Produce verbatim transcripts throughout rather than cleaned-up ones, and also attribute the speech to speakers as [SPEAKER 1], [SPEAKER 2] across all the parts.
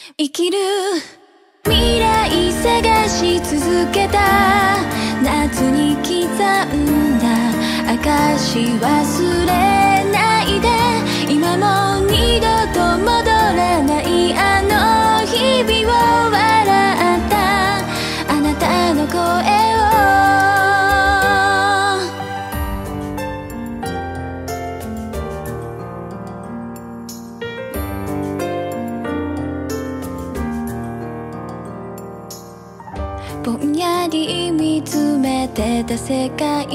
[SPEAKER 1] 生きる未来探し続けた夏に刻んだ証忘れないで今も二度と戻らないあの日々を笑ったあなたの声ぼんやり見つめてた世界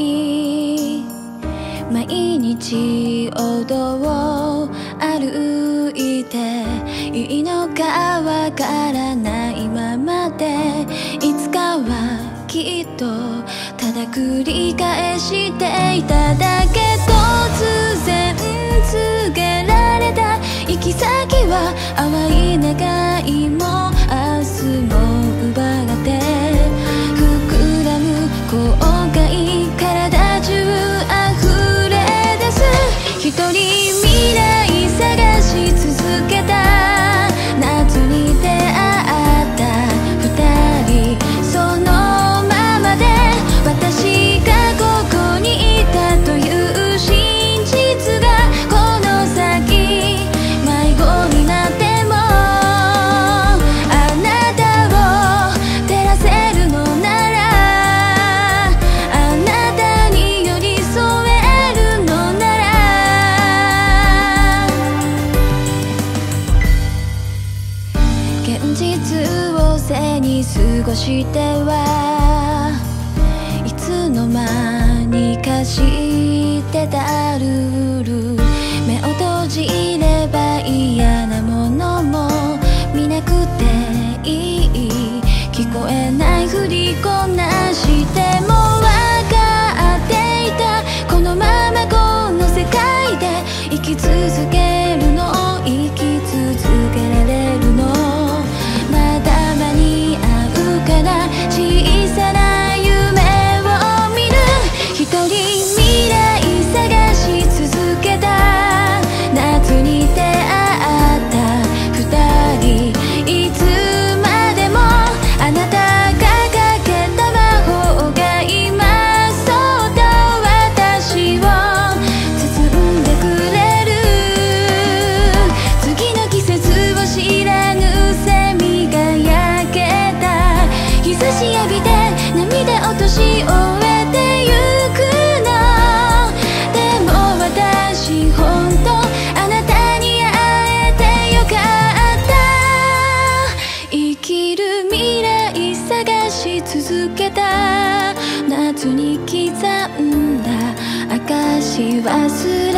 [SPEAKER 1] 毎日お堂を歩いていいのかわからないままでいつかはきっとただ繰り返していただけ突然告げられた行き先は淡い願いも明日も奪って膨らむ後悔体中溢れ出す一人未来探し続けた夏に出会った二人そのままで私がここにいたという真実がこの先迷子になってもあなたを照らせるのならあなたに寄り添えるのなら現実を背に過ごしてはいつの間にか知ってたルール目を閉じれば嫌なものも見なくていい聞こえないふりこなしても分かっていたこのままこの世界で生き続けるの生き続けられるのまだ間に合うから小さな夢を見る一人未来探し続けた夏に出会った二人いつまでもあなたがかけた魔法が今そっと私を包んでくれる次の季節を知らぬセミが焼けた日差し浴びて涙落とし終えてゆくのでも私ほんとあなたに会えてよかった生きる未来探し続けた夏に刻んだ証忘れ